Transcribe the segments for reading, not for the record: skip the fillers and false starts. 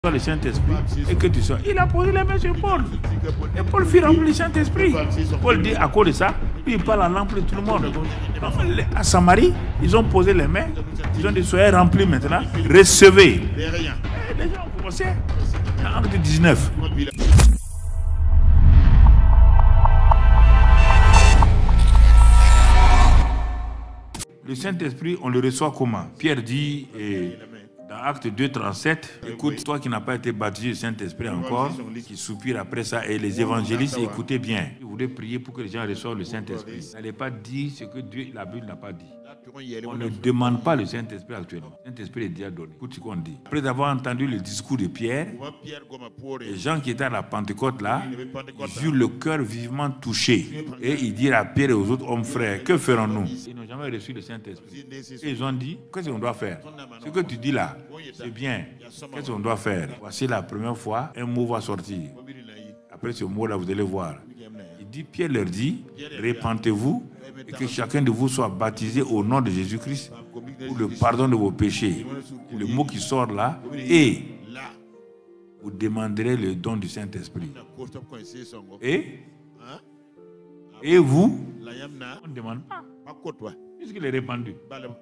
le Saint-Esprit et que tu sois. Il a posé les mains sur Paul. Et Paul fut rempli du Saint-Esprit. Paul dit à cause de ça, lui il parle en langue pour tout le monde. À Samarie, ils ont posé les mains. Ils ont dit soyez remplis maintenant, recevez. Et les gens ont commencé. En Acte 19. Le Saint-Esprit, on le reçoit comment? Pierre dit dans Acte 2, 37, écoute, toi qui n'as pas été baptisé du Saint-Esprit encore, qui soupire après ça, et les évangélistes, écoutez bien. Vous voulez prier pour que les gens reçoivent le Saint-Esprit. N'allez pas dire ce que Dieu, la Bible n'a pas dit. On ne demande pas le Saint-Esprit actuellement. Le Saint-Esprit est déjà donné. Écoute ce qu'on dit. Après avoir entendu le discours de Pierre, les gens qui étaient à la Pentecôte là, ils eurent le cœur vivement touché. Et ils dirent à Pierre et aux autres hommes frères, que ferons-nous? Ils n'ont jamais reçu le Saint-Esprit. Et ils ont dit, qu'est-ce qu'on doit faire? Ce que tu dis là, c'est bien. Qu'est-ce qu'on doit faire? Voici la première fois, un mot va sortir. Après ce mot là, vous allez voir. Pierre leur dit, répentez-vous et que chacun de vous soit baptisé au nom de Jésus-Christ pour le pardon de vos péchés. Le mot qui sort là, et vous demanderez le don du Saint-Esprit. Et vous, on ne demande pas. Puisqu'il est répandu.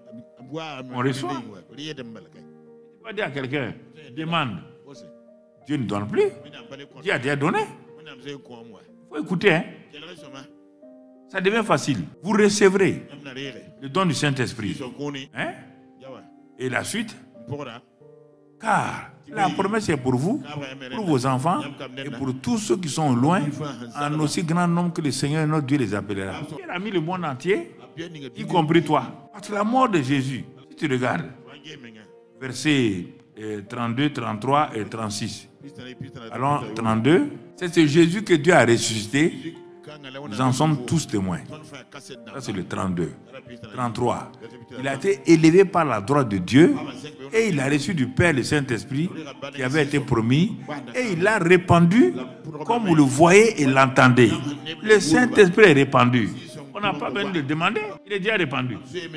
On reçoit. Il ne faut pas dire à quelqu'un, demande. Dieu ne donne plus. Dieu a déjà donné. Il faut écouter. Hein? Ça devient facile. Vous recevrez le don du Saint-Esprit. Hein? Et la suite? Car la promesse est pour vous, pour vos enfants et pour tous ceux qui sont loin, en aussi grand nombre que le Seigneur notre Dieu les appellera. Il a mis le monde entier, y compris toi. Parce que la mort de Jésus, si tu regardes, versets 32, 33 et 36. Alors, 32, c'est ce Jésus que Dieu a ressuscité. Nous en sommes tous témoins. Ça, c'est le 32. 33. Il a été élevé par la droite de Dieu et il a reçu du Père le Saint-Esprit qui avait été promis et il l'a répandu comme vous le voyez et l'entendez. Le Saint-Esprit est répandu. On n'a pas besoin de le demander. Il est déjà répandu.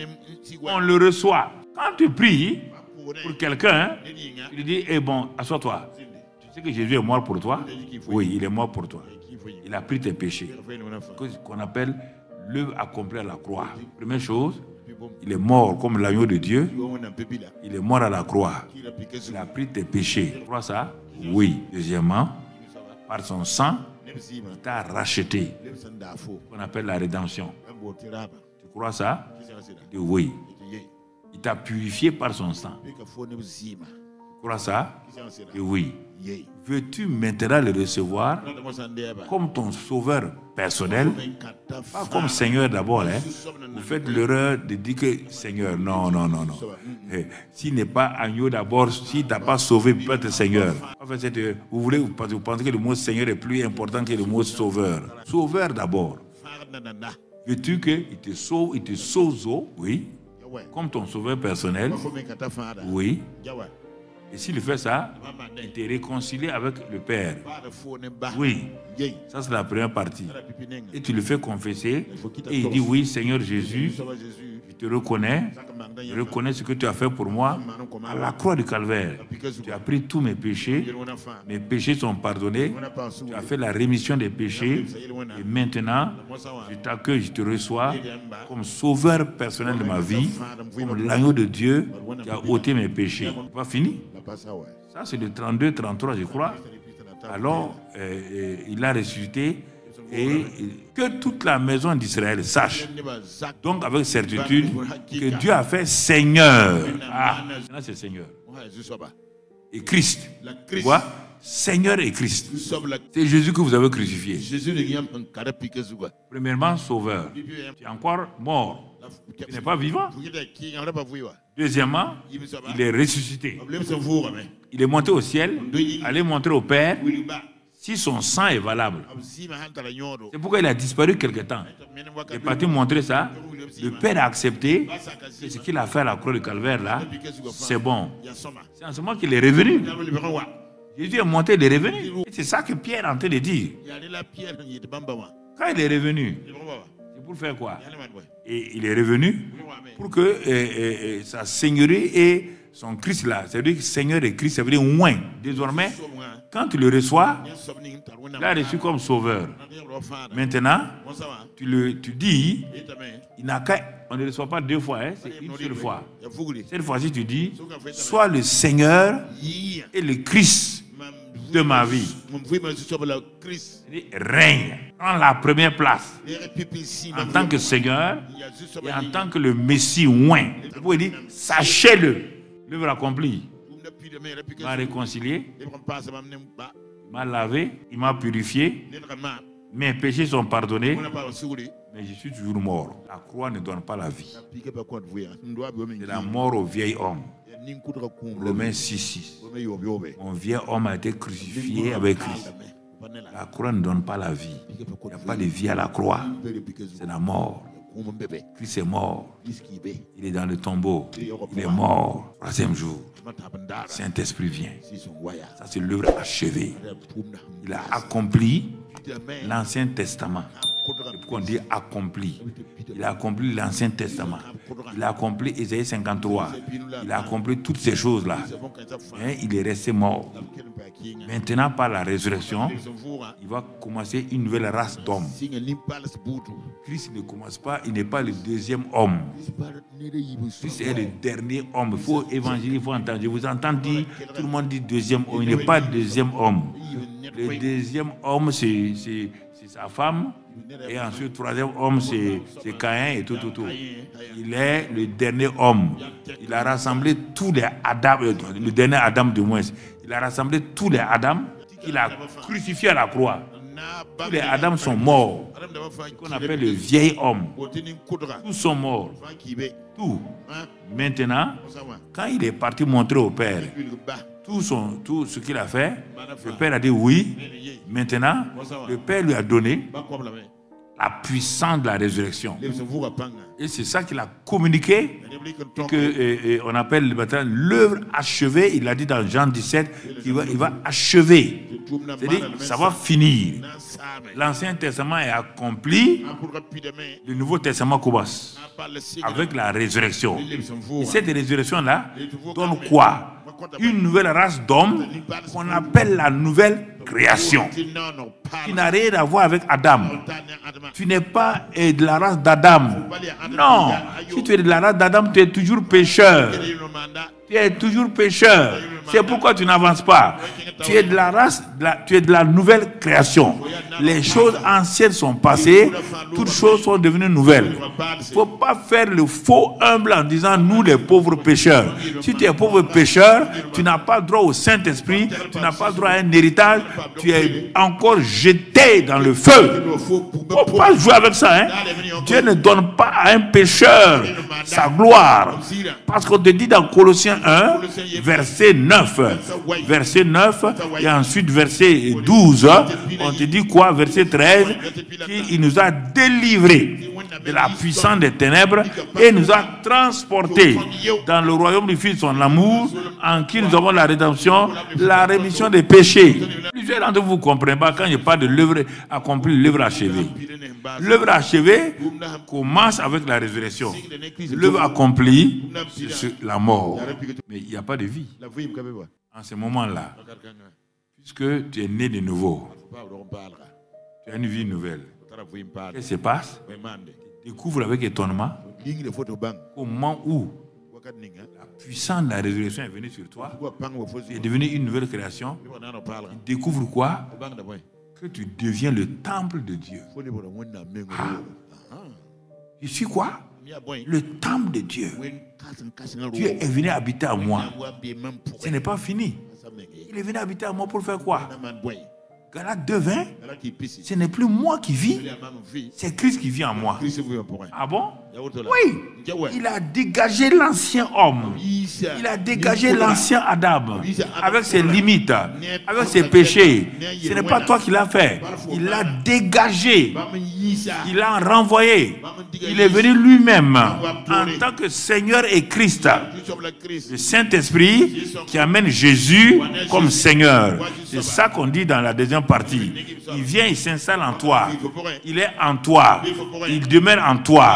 On le reçoit. Quand tu pries pour quelqu'un, tu lui dis, bon, assois-toi. Tu sais que Jésus est mort pour toi? Oui, il est mort pour toi. Il a pris tes péchés. Ce qu'on appelle l'œuvre accomplie à la croix. Première chose, il est mort comme l'agneau de Dieu. Il est mort à la croix. Il a pris tes péchés. Tu crois ça? Oui. Deuxièmement, par son sang, il t'a racheté. On appelle la rédemption. Tu crois ça? Oui. Il t'a purifié par son sang. Tu crois ça? Oui. Veux-tu maintenant le recevoir comme ton sauveur personnel? Pas comme Seigneur d'abord. Hein? Vous faites l'erreur de dire que Seigneur. Non. S'il n'est pas agneau d'abord, s'il ne t'a pas sauvé, il peut être Seigneur. En fait, vous pensez que le mot Seigneur est plus important que le mot sauveur. Sauveur d'abord. Veux-tu qu'il te sauve, il te sauve, oui, comme ton sauveur personnel? Oui. Et s'il fait ça, il te réconcilie avec le Père. Oui. Ça, c'est la première partie. Et tu le fais confesser. Et il dit, oui, Seigneur Jésus, je te reconnais. Je reconnais ce que tu as fait pour moi à la croix du Calvaire. Tu as pris tous mes péchés. Mes péchés sont pardonnés. Tu as fait la rémission des péchés. Et maintenant, je t'accueille, je te reçois comme sauveur personnel de ma vie, comme l'agneau de Dieu qui a ôté mes péchés. Pas fini? Ça, c'est le 32, 33, je crois. Alors, il a ressuscité et que toute la maison d'Israël sache, donc avec certitude, que Dieu a fait Seigneur. Ah, là c'est Seigneur. Et Christ. Quoi? Seigneur et Christ. C'est Jésus que vous avez crucifié. Premièrement, sauveur. Tu es encore mort. Tu n'es pas vivant. Deuxièmement, il est ressuscité. Il est monté au ciel, allé montrer au Père si son sang est valable. C'est pourquoi il a disparu quelque temps. Il est parti montrer ça. Le Père a accepté que ce qu'il a fait à la croix du Calvaire là, c'est bon. C'est en ce moment qu'il est revenu. Jésus est monté, il est revenu. Et c'est ça que Pierre est en train de dire. Quand il est revenu, c'est pour faire quoi? Et il est revenu pour que sa seigneurie et son Christ là, ça veut dire que Seigneur et Christ, ça veut dire moins. Désormais, quand tu le reçois, tu l'as reçu comme sauveur. Maintenant, tu dis, on ne le reçoit pas 2 fois, hein, c'est une seule fois. Cette fois-ci, tu dis, sois le Seigneur et le Christ de ma vie. Règne, prends la première place en tant que Seigneur et en tant que le Messie oint. Vous pouvez dire, sachez-le, l'œuvre accomplie. Il m'a réconcilié, il m'a lavé, il m'a purifié, mes péchés sont pardonnés, mais je suis toujours mort. La croix ne donne pas la vie. C'est la mort au vieil homme. Romains 6:6. Mon vieil homme a été crucifié avec Christ. La croix ne donne pas la vie. Il n'y a pas de vie à la croix. C'est la mort. Christ est mort. Il est dans le tombeau. Il est mort. 3e jour. Saint-Esprit vient. Ça, c'est l'œuvre achevée. Il a accompli l'Ancien Testament. Et pourquoi on dit accompli? Il a accompli l'Ancien Testament. Il a accompli Ésaïe 53. Il a accompli toutes ces choses-là. Il est resté mort. Maintenant, par la résurrection, il va commencer une nouvelle race d'hommes. Christ ne commence pas, il n'est pas le 2e homme. Christ est le dernier homme. Il faut évangéliser, il faut entendre. Je vous entends dire, tout le monde dit 2e homme. Il n'est pas le 2e homme. Le 2e homme, c'est sa femme. Et ensuite, le 3e homme, c'est Caïn et tout. Il est le dernier homme. Il a rassemblé tous les Adam, le dernier Adam de moins. Il a rassemblé tous les Adam qu'il a crucifiés à la croix. Tous les Adam sont morts. Ce qu'on appelle le vieil homme. Tous sont morts. Tout. Maintenant, quand il est parti montrer au Père tout ce qu'il a fait, le Père a dit oui. Maintenant, le Père lui a donné la puissance de la résurrection. Et c'est ça qu'il a communiqué, qu'on appelle l'œuvre achevée. Il a dit dans Jean 17 qu'il va achever. C'est-à-dire, ça va finir. L'Ancien Testament est accompli, le Nouveau Testament commence avec la résurrection. Et cette résurrection-là donne quoi? Une nouvelle race d'hommes qu'on appelle la nouvelle création, qui n'a rien à voir avec Adam. Tu n'es pas de la race d'Adam. Non, si tu es de la race d'Adam, tu es toujours pécheur. Tu es toujours pécheur. C'est pourquoi tu n'avances pas. Tu es de la race, tu es de la nouvelle création. Les choses anciennes sont passées, toutes choses sont devenues nouvelles. Il ne faut pas faire le faux humble en disant nous les pauvres pécheurs. Si tu es pauvre pécheur, tu n'as pas droit au Saint-Esprit, tu n'as pas droit à un héritage, tu es encore jeté dans le feu. Il ne faut pas jouer avec ça. Hein? Dieu ne donne pas à un pécheur sa gloire. Parce qu'on te dit dans Colossiens 1, verset 9, et ensuite verset 12, on te dit quoi? Verset 13, qu'il nous a délivrés de la puissance des ténèbres et nous a transportés dans le royaume du Fils de son amour, en qui nous avons la rédemption, la rémission des péchés. Plusieurs d'entre vous ne comprenez pas quand je parle de l'œuvre accomplie, l'œuvre achevée. L'œuvre achevée commence avec la résurrection. L'œuvre accomplie, c'est la mort. Mais il n'y a pas de vie en ce moment-là, puisque tu es né de nouveau. Tu as une vie nouvelle. Qu'est-ce qui se passe? Tu découvres avec étonnement au moment où la puissance de la résurrection est venue sur toi, tu es devenu une nouvelle création. Tu découvres quoi? Que tu deviens le temple de Dieu. Je suis quoi? Le temple de Dieu. Dieu est venu habiter à moi. Ce n'est pas fini. Il est venu habiter à moi pour faire quoi? Galates 2:20, ce n'est plus moi qui vis, c'est Christ qui vit en moi. Ah bon? Oui. Il a dégagé l'ancien homme. Il a dégagé l'ancien Adam avec ses limites, avec ses péchés. Ce n'est pas toi qui l'as fait. Il l'a dégagé. Il l'a renvoyé. Il est venu lui-même en tant que Seigneur et Christ. Le Saint-Esprit qui amène Jésus comme Seigneur. C'est ça qu'on dit dans la deuxième partie. Il vient, il s'installe en toi. Il est en toi. Il demeure en toi. Et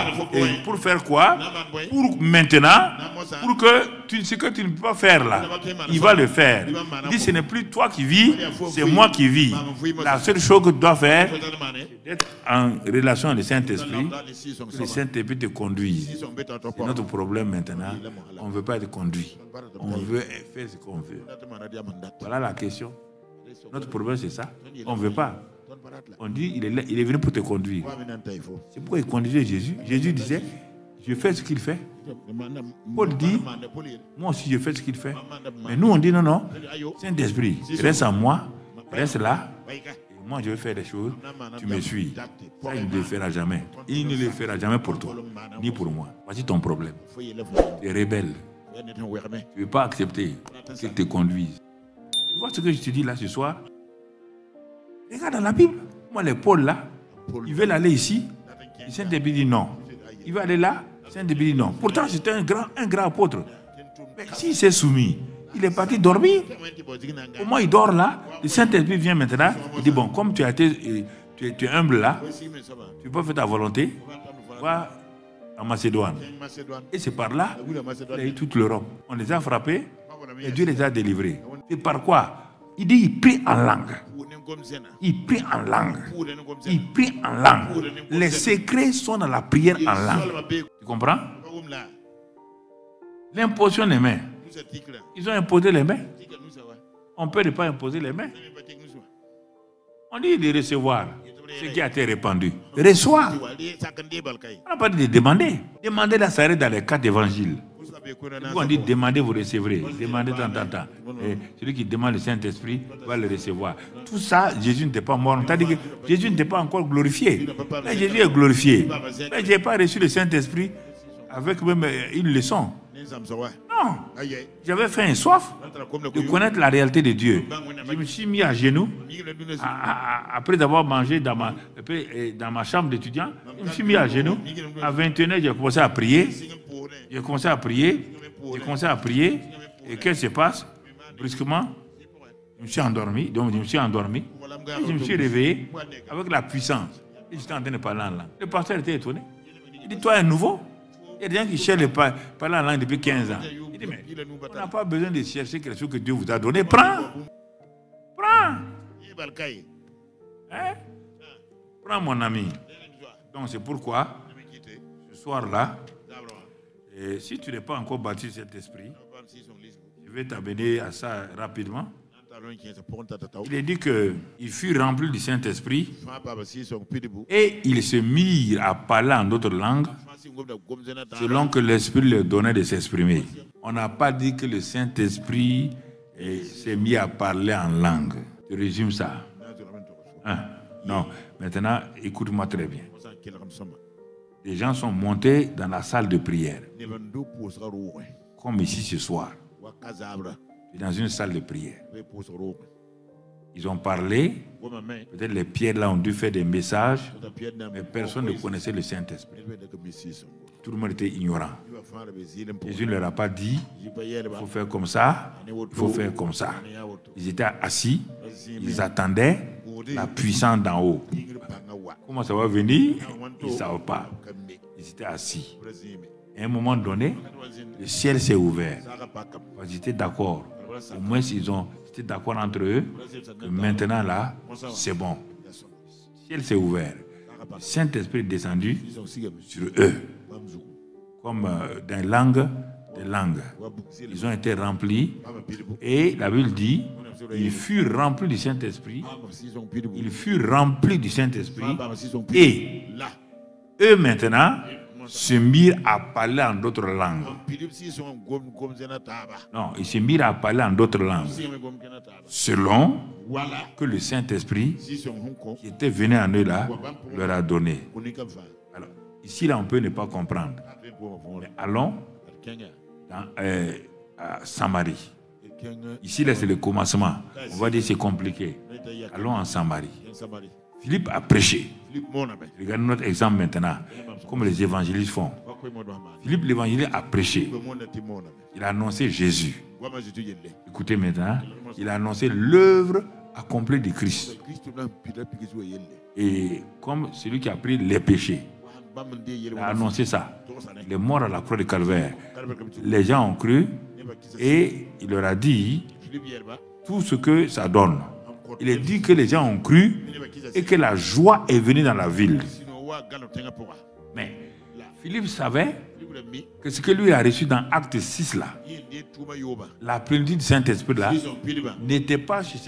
pour faire quoi? Pour maintenant, pour que ce que tu ne peux pas faire là, il va le faire. Il dit, ce n'est plus toi qui vis, c'est moi qui vis. La seule chose que tu dois faire, c'est d'être en relation avec le Saint-Esprit, que le Saint-Esprit te conduise. C'est notre problème maintenant. On ne veut pas être conduit. On veut faire ce qu'on veut. Voilà la question. Notre problème, c'est ça. On ne veut pas. On dit, il est venu pour te conduire. C'est pourquoi il conduisait Jésus. Jésus disait, je fais ce qu'il fait. Paul dit, moi aussi je fais ce qu'il fait. Mais nous on dit, non, non, Saint-Esprit, reste en moi, reste là. Et moi je vais faire des choses, tu me suis. Ça il ne le fera jamais. Il ne le fera jamais pour toi, ni pour moi. Voici ton problème. Tu es rebelle. Tu ne veux pas accepter qu'il te conduise. Tu vois ce que je te dis là ce soir? Regarde dans la Bible. Moi, les Paul là, ils veulent aller ici. Le Saint-Esprit dit non. Il veut aller là. Saint-Esprit dit non. Pourtant, c'était un grand apôtre. Mais s'il s'est soumis, il est parti dormir. Comment il dort là? Le Saint-Esprit vient maintenant. Il dit bon, comme tu es humble là, tu peux faire ta volonté. Va en Macédoine. Et c'est par là qu'il a eu toute l'Europe. On les a frappés et Dieu les a délivrés. Et par quoi? Il dit il prie en langue. Il prie en langue. Il prie en langue. Les secrets sont dans la prière en langue. Tu comprends? L'imposition des mains. Ils ont imposé les mains. On peut ne pas imposer les mains. On dit de recevoir ce qui a été répandu. Reçois. On n'a pas dit de demander. Demandez la s'arrête dans les 4 évangiles. On dit demandez, vous recevrez. Demandez tant. Et celui qui demande le Saint-Esprit va le recevoir. Tout ça, Jésus n'était pas mort. On t'a dit que Jésus n'était pas encore glorifié. Mais Jésus est glorifié. Mais je n'ai pas reçu le Saint-Esprit avec même une leçon. Non. J'avais fait un soif de connaître la réalité de Dieu. Je me suis mis à genoux après avoir mangé dans ma chambre d'étudiant. Je me suis mis à genoux. À 21 h, j'ai commencé à prier. J'ai commencé à prier. Et qu'est-ce qui se passe? Brusquement, je me suis endormi. Donc, je me suis endormi. Et je me suis réveillé avec la puissance. Et j'étais en train de parler en langue. Le pasteur était étonné. Il dit, toi, un nouveau? Il y a des gens qui cherchent à parler en langue depuis 15 ans. Il dit, mais on n'a pas besoin de chercher quelque chose que Dieu vous a donné. Prends. Hein? Prends, mon ami. Donc, c'est pourquoi, ce soir-là, et si tu n'es pas encore baptisé cet esprit, je vais t'amener à ça rapidement. Il est dit qu'il fut rempli du Saint-Esprit et il se mit à parler en d'autres langues selon que l'Esprit lui donnait de s'exprimer. On n'a pas dit que le Saint-Esprit s'est mis à parler en langue. Je résume ça. Hein? Non, maintenant, écoute-moi très bien. Les gens sont montés dans la salle de prière. Comme ici ce soir. Dans une salle de prière. Ils ont parlé. Peut-être les pierres là ont dû faire des messages. Mais personne ne connaissait le Saint-Esprit. Tout le monde était ignorant. Jésus ne leur a pas dit il faut faire comme ça, il faut faire comme ça. Ils étaient assis. Ils attendaient la puissance d'en haut. Comment ça va venir? Ils ne savent pas. Ils étaient assis. À un moment donné, le ciel s'est ouvert. Ils étaient d'accord. Au moins, ils étaient d'accord entre eux que maintenant, là, c'est bon. Le ciel s'est ouvert. Le Saint-Esprit est descendu sur eux. Comme des langues. Ils ont été remplis. Et la Bible dit, ils furent remplis du Saint-Esprit. Ils furent remplis du Saint-Esprit. Et eux, maintenant, se mirent à parler en d'autres langues. Non, ils se mirent à parler en d'autres langues. Selon que le Saint-Esprit qui était venu en eux là, leur a donné. Alors, ici là, on peut ne pas comprendre. Mais allons à Samarie. Ici là, c'est le commencement. On va dire que c'est compliqué. Allons en Samarie. Philippe a prêché. Regardez notre exemple maintenant, comme les évangélistes font. Philippe l'évangéliste a prêché. Il a annoncé Jésus. Écoutez maintenant, il a annoncé l'œuvre accomplie de Christ. Et comme celui qui a pris les péchés. Il a annoncé ça. Il est mort à la croix du Calvaire. Les gens ont cru et il leur a dit tout ce que ça donne. Il a dit que les gens ont cru et que la joie est venue dans la ville. Mais Philippe savait que ce que lui a reçu dans Acte 6 là, la plénitude du Saint-Esprit là, n'était pas chez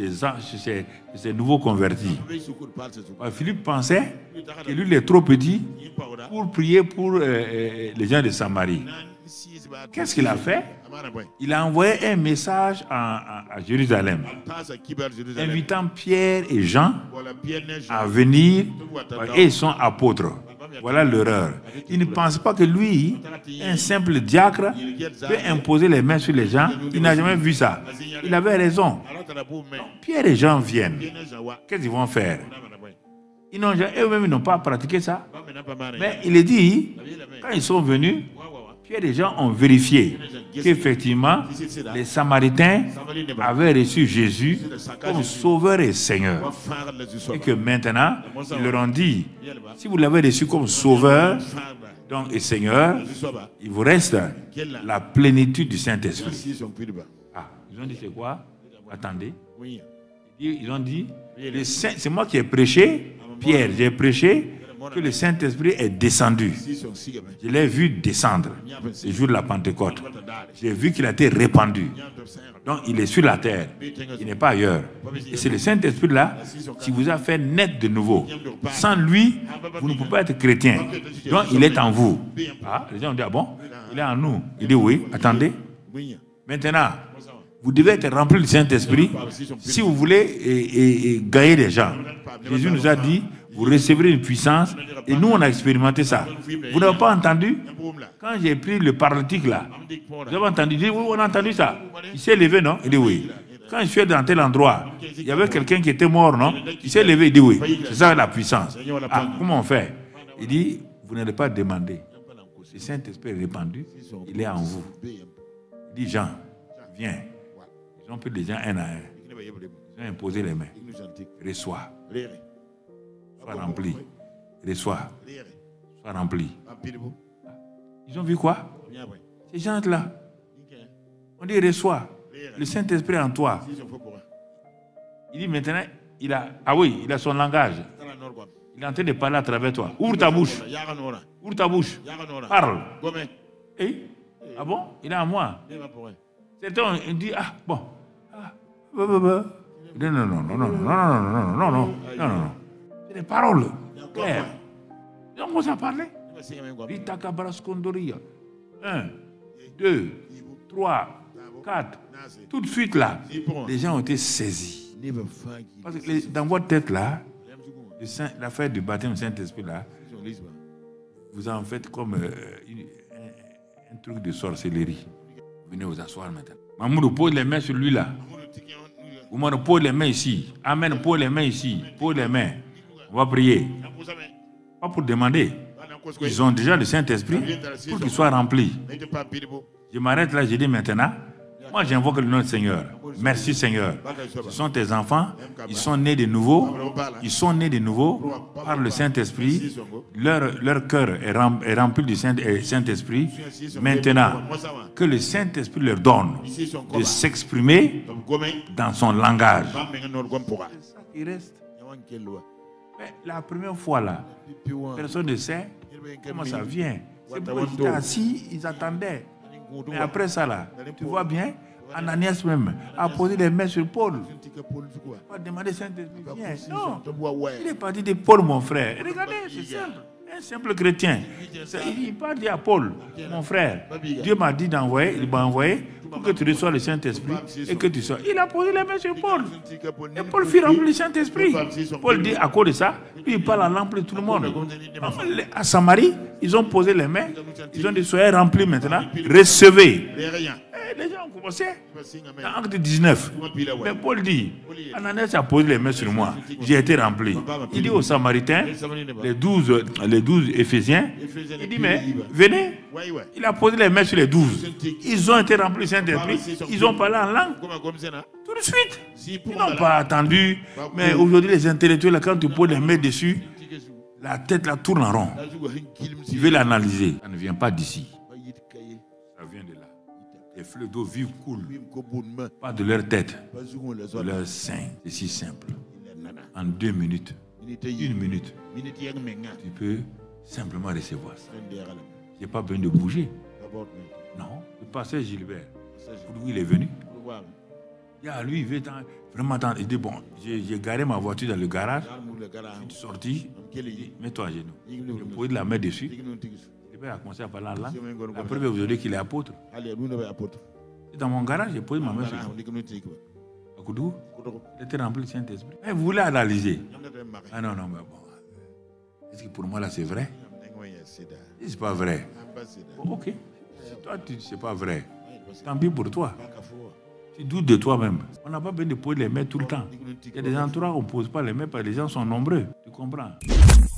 ces nouveaux convertis. Philippe pensait que lui il est trop petit pour prier pour les gens de Samarie. Qu'est-ce qu'il a fait? Il a envoyé un message à Jérusalem, invitant Pierre et Jean à venir, et ils sont apôtres. Voilà l'erreur. Il ne pense pas que lui, un simple diacre, peut imposer les mains sur les gens. Il n'a jamais vu ça. Il avait raison. Donc, Pierre et Jean viennent. Qu'est-ce qu'ils vont faire? Eux-mêmes n'ont pas pratiqué ça. Mais il est dit, quand ils sont venus, Pierre et Jean ont vérifié qu'effectivement, les Samaritains avaient reçu Jésus comme Sauveur et Seigneur. Et que maintenant, ils leur ont dit, si vous l'avez reçu comme Sauveur donc, et Seigneur, il vous reste la plénitude du Saint-Esprit. Ah, ils ont dit c'est quoi? Attendez. Ils ont dit, c'est moi qui ai prêché, Pierre, j'ai prêché que le Saint-Esprit est descendu. Je l'ai vu descendre le jour de la Pentecôte. J'ai vu qu'il a été répandu. Donc il est sur la terre. Il n'est pas ailleurs. Et c'est le Saint-Esprit là qui vous a fait naître de nouveau. Sans lui, vous ne pouvez pas être chrétien. Donc il est en vous. Ah, les gens ont dit, ah bon? Il est en nous. Il dit oui, attendez. Maintenant, vous devez être rempli du Saint-Esprit si vous voulez gagner des gens. Jésus nous a dit, vous recevrez une puissance, et nous on a expérimenté ça. Vous n'avez pas entendu? Quand j'ai pris le paralytique là, vous avez entendu? Il dit, oui, on a entendu ça. Il s'est levé, non? Il dit oui. Quand je suis dans tel endroit, il y avait quelqu'un qui était mort, non? Il s'est levé, il dit oui. C'est ça la puissance. Ah, comment on fait? Il dit, vous n'allez pas demander. Le Saint-Esprit est répandu, il est en vous. Il dit, Jean, viens. Ils ont pris les gens un à un. Ils ont imposé les mains. Reçois. Sois rempli. Reçois. Sois rempli. Ils ont vu quoi? Ces gens-là. On dit reçois. Le Saint-Esprit en toi. Il dit maintenant, il a son langage. Il est en train de parler à travers toi. Ouvre ta bouche. Ouvre ta bouche. Parle. Ah bon? Il est en moi. Certains ont dit, ah bon. Non. C'est des paroles claires. Ils ont commencé à parler. 1, 2, 3, 4. Tout de suite là, les gens ont été saisis. Parce que dans votre tête là, l'affaire du baptême du Saint-Esprit là, vous en faites comme un truc de sorcellerie. Venez vous asseoir maintenant. Mamoudou pose les mains sur lui là. Vous pose les mains ici. Amen, pose les mains ici. Pose les mains. On va prier. Pas pour demander. Ils ont déjà le Saint-Esprit pour qu'il soit rempli. Je m'arrête là, je dis maintenant. Moi j'invoque le nom du Seigneur. Merci Seigneur. Ce sont tes enfants. Ils sont nés de nouveau. Ils sont nés de nouveau par le Saint-Esprit. Leur cœur est rempli du Saint-Esprit. Maintenant, que le Saint-Esprit leur donne de s'exprimer dans son langage. C'est ça qui reste. Mais la première fois là, personne ne sait comment ça vient. C'est pour qu'ils étaient assis, ils attendaient. Mais après ça là, tu vois bien, Ananias même a posé les mains sur Paul. Pas demander Saint-Esprit, viens. Non, il est parti de Paul, mon frère. Regardez, c'est simple. Un simple chrétien. Il parle à Paul, mon frère. Dieu m'a dit d'envoyer, il m'a envoyé pour que tu reçoives le Saint-Esprit et que tu sois. Il a posé les mains sur Paul. Et Paul fit remplir le Saint-Esprit. Paul dit à cause de ça, lui il parle à l'ample de tout le monde. À Samarie, ils ont posé les mains, ils ont dit soyez remplis maintenant, recevez. Les gens ont commencé dans Acte 19. Mais Paul dit, Ananias a posé les mains sur moi, j'ai été rempli. Il dit aux Samaritains, les 12 Éphésiens, il dit mais venez. Il a posé les mains sur les 12. Ils ont été remplis du Saint-Esprit, ils ont parlé en langue. Tout de suite. Ils n'ont pas attendu. Mais aujourd'hui les intellectuels, quand tu poses les mains dessus, La tête la tourne en rond. Tu veux l'analyser. Ça ne vient pas d'ici. Ça vient de là. Les fleuves d'eau vive coulent. Pas de leur tête, de leur sein. C'est si simple. En 2 minutes, 1 minute, tu peux simplement recevoir ça. Il n'y a pas besoin de bouger. Non. Le pasteur Gilbert, pour lui, il est venu. Lui, il veut vraiment attendre. Il dit, bon, j'ai garé ma voiture dans le garage. Je suis sorti. Mets-toi à genoux. Je posais la main dessus. Il a commencé à parler en langue. Après, vous avez dit qu'il est apôtre. Dans mon garage, j'ai posé ma main sur lui. Akoudou, il était rempli du Saint-Esprit. Mais vous voulez analyser. Ah non, mais bon. Est-ce que pour moi, là, c'est vrai? C'est pas vrai. Bon, ok. Si toi, tu dis c'est pas vrai, tant pis pour toi. Tu doutes de toi-même. On n'a pas besoin de poser les mains tout le temps. Il y a des endroits où on ne pose pas les mains parce que les gens sont nombreux. Tu comprends?